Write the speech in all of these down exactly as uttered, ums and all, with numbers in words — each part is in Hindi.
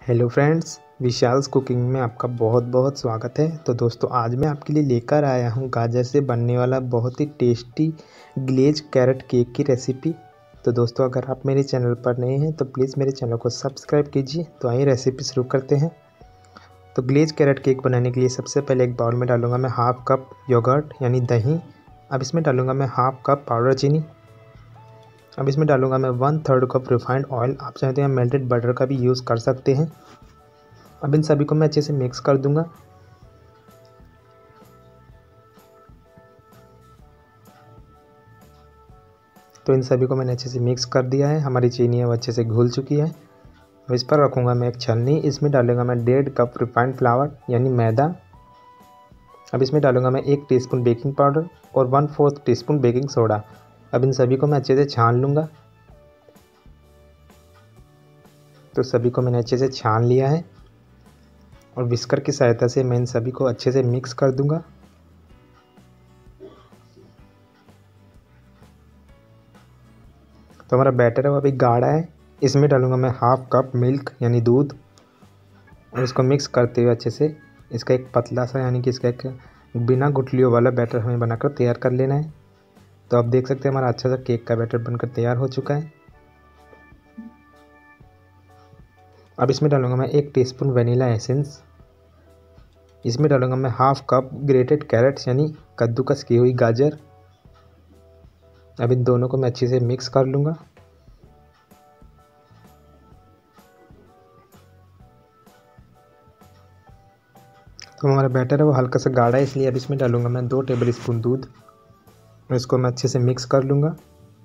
हेलो फ्रेंड्स, विशाल्स कुकिंग में आपका बहुत बहुत स्वागत है। तो दोस्तों, आज मैं आपके लिए लेकर आया हूँ गाजर से बनने वाला बहुत ही टेस्टी ग्लेज कैरेट केक की रेसिपी। तो दोस्तों, अगर आप मेरे चैनल पर नए हैं तो प्लीज़ मेरे चैनल को सब्सक्राइब कीजिए। तो आइए रेसिपी शुरू करते हैं। तो ग्लेज कैरेट केक बनाने के लिए सबसे पहले एक बाउल में डालूंगा मैं हाफ़ कप योगर्ट यानी दही। अब इसमें डालूंगा मैं हाफ़ कप पाउडर चीनी। अब इसमें डालूंगा मैं one third cup refined oil. आप चाहते हैं मेल्टेड बटर का भी यूज़ कर सकते हैं। अब इन सभी को मैं अच्छे से मिक्स कर दूंगा। तो इन सभी को मैंने अच्छे से मिक्स कर दिया है। हमारी चीनी है वो अच्छे से घुल चुकी है। अब इस पर रखूँगा मैं एक छलनी। इसमें डालूंगा मैं डेढ़ कप रिफाइंड फ्लावर यानी मैदा। अब इसमें डालूंगा मैं एक टीस्पून बेकिंग पाउडर और one fourth teaspoon baking soda. अब इन सभी को मैं अच्छे से छान लूँगा। तो सभी को मैंने अच्छे से छान लिया है और विस्कर की सहायता से मैं इन सभी को अच्छे से मिक्स कर दूंगा। तो हमारा बैटर है वो अभी गाढ़ा है। इसमें डालूंगा मैं हाफ़ कप मिल्क यानी दूध और इसको मिक्स करते हुए अच्छे से इसका एक पतला सा यानी कि इसका एक बिना गुठलियों वाला बैटर हमें बनाकर तैयार कर लेना है। तो आप देख सकते हैं हमारा अच्छा सा केक का बैटर बनकर तैयार हो चुका है। अब इसमें डालूंगा मैं एक टीस्पून वनीला एसेंस। इसमें डालूंगा मैं हाफ़ कप ग्रेटेड कैरेट्स यानी कद्दूकस की हुई गाजर। अब इन दोनों को मैं अच्छे से मिक्स कर लूँगा। तो हमारा बैटर है वो हल्का सा गाढ़ा है, इसलिए अब इसमें डालूंगा मैं दो टेबल स्पून दूध और इसको मैं अच्छे से मिक्स कर लूँगा।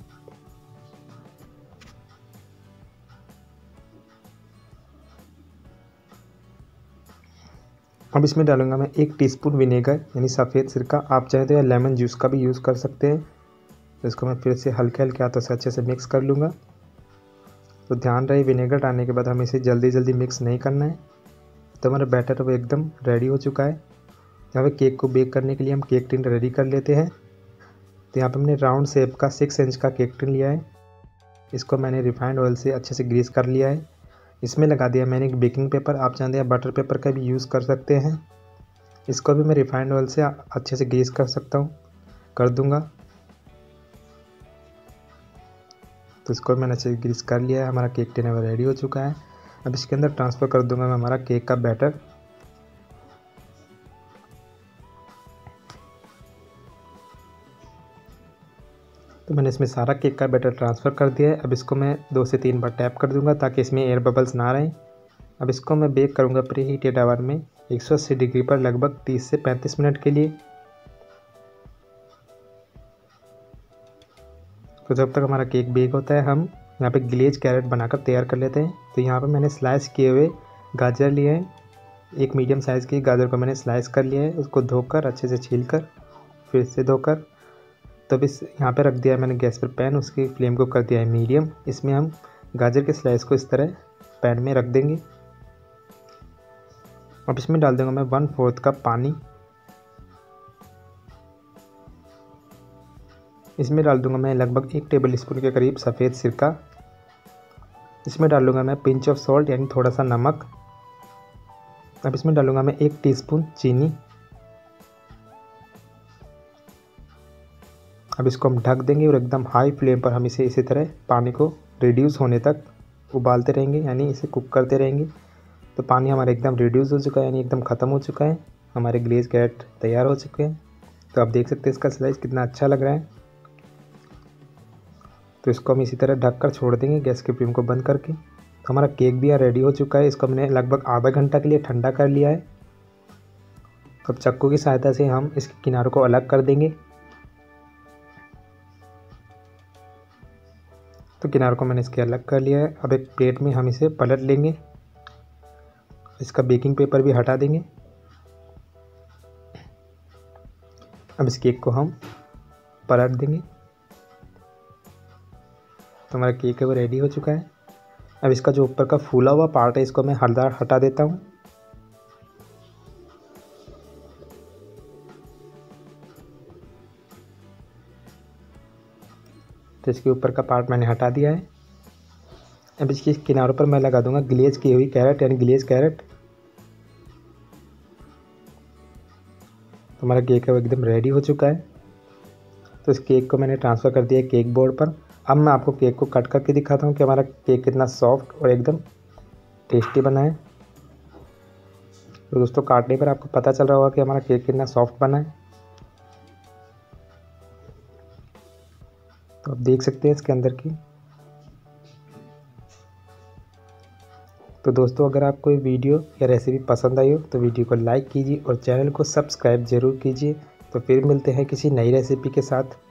अब इसमें डालूंगा मैं एक टीस्पून विनेगर यानी सफ़ेद सिरका। आप चाहे तो या लेमन जूस का भी यूज़ कर सकते हैं। तो इसको मैं फिर से हल्के हल्के हाथों से अच्छे से मिक्स कर लूँगा। तो ध्यान रहे विनेगर डालने के बाद हमें इसे जल्दी जल्दी मिक्स नहीं करना है। तो हमारा बैटर वो एकदम रेडी हो चुका है। यहाँ पे केक को बेक करने के लिए हम केक टिन रेडी कर लेते हैं। तो यहाँ पे मैंने राउंड शेप का सिक्स इंच का केक टिन लिया है। इसको मैंने रिफाइंड ऑयल से अच्छे से ग्रीस कर लिया है। इसमें लगा दिया मैंने एक बेकिंग पेपर। आप चाहते हैं बटर पेपर का भी यूज़ कर सकते हैं। इसको भी मैं रिफाइंड ऑयल से अच्छे से ग्रीस कर सकता हूँ कर दूँगा। तो इसको मैंने अच्छे से ग्रीस कर लिया है। हमारा केक टिन है रेडी हो चुका है। अब इसके अंदर ट्रांसफ़र कर दूँगा मैं हमारा केक का बैटर। तो मैंने इसमें सारा केक का बैटर ट्रांसफ़र कर दिया है। अब इसको मैं दो से तीन बार टैप कर दूंगा ताकि इसमें एयर बबल्स ना रहें। अब इसको मैं बेक करूंगा प्री हीटेड ओवन में एक सौ अस्सी डिग्री पर लगभग तीस से पैंतीस मिनट के लिए। तो जब तक हमारा केक बेक होता है हम यहाँ पे ग्लेज कैरेट बनाकर तैयार कर लेते हैं। तो यहाँ पर मैंने स्लाइस किए हुए गाजर लिए हैं। एक मीडियम साइज़ की गाजर को मैंने स्लाइस कर लिया है। उसको धोकर अच्छे से छील कर फिर से धोकर तब इस यहाँ पे रख दिया है मैंने गैस पर पैन। उसकी फ्लेम को कर दिया है मीडियम। इसमें हम गाजर के स्लाइस को इस तरह पैन में रख देंगे। अब इसमें डाल दूंगा मैं वन फोर्थ कप पानी। इसमें डाल दूंगा मैं लगभग एक टेबल स्पून के करीब सफ़ेद सिरका। इसमें डालूंगा मैं पिंच ऑफ सॉल्ट यानी थोड़ा सा नमक। अब इसमें डालूंगा मैं एक टीस्पून चीनी। अब इसको हम ढक देंगे और एकदम हाई फ्लेम पर हम इसे इसी तरह पानी को रिड्यूस होने तक उबालते रहेंगे यानी इसे कुक करते रहेंगे। तो पानी हमारा एकदम रिड्यूस हो चुका है यानी एकदम ख़त्म हो चुका है। हमारे ग्लेज कैरेट तैयार हो चुके हैं। तो आप देख सकते हैं इसका स्लाइस कितना अच्छा लग रहा है। तो इसको हम इसी तरह ढक कर छोड़ देंगे गैस की फ्लेम को बंद करके। तो हमारा केक भी यहाँ रेडी हो चुका है। इसको मैंने लगभग आधा घंटा के लिए ठंडा कर लिया है। अब चक्कू की सहायता से हम इसके किनारों को अलग कर देंगे। तो किनारों को मैंने इसके अलग कर लिया है। अब एक प्लेट में हम इसे पलट लेंगे। इसका बेकिंग पेपर भी हटा देंगे। अब इस केक को हम पलट देंगे। तो हमारा केक है वो रेडी हो चुका है। अब इसका जो ऊपर का फूला हुआ पार्ट है इसको मैं हल्का हटा देता हूँ। तो इसके ऊपर का पार्ट मैंने हटा दिया है। अब इसके किनारों पर मैं लगा दूंगा ग्लेज की हुई कैरेट यानी ग्लेज कैरेट। तो हमारा केक है वो एकदम रेडी हो चुका है। तो इस केक को मैंने ट्रांसफ़र कर दिया केक बोर्ड पर। अब मैं आपको केक को कट करके दिखाता हूँ कि हमारा केक कितना सॉफ्ट और एकदम टेस्टी बना है। तो दोस्तों काटने पर आपको पता चल रहा होगा कि हमारा केक कितना सॉफ्ट बना है। तो आप देख सकते हैं इसके अंदर की। तो दोस्तों अगर आपको ये वीडियो या रेसिपी पसंद आई हो तो वीडियो को लाइक कीजिए और चैनल को सब्सक्राइब ज़रूर कीजिए। तो फिर मिलते हैं किसी नई रेसिपी के साथ।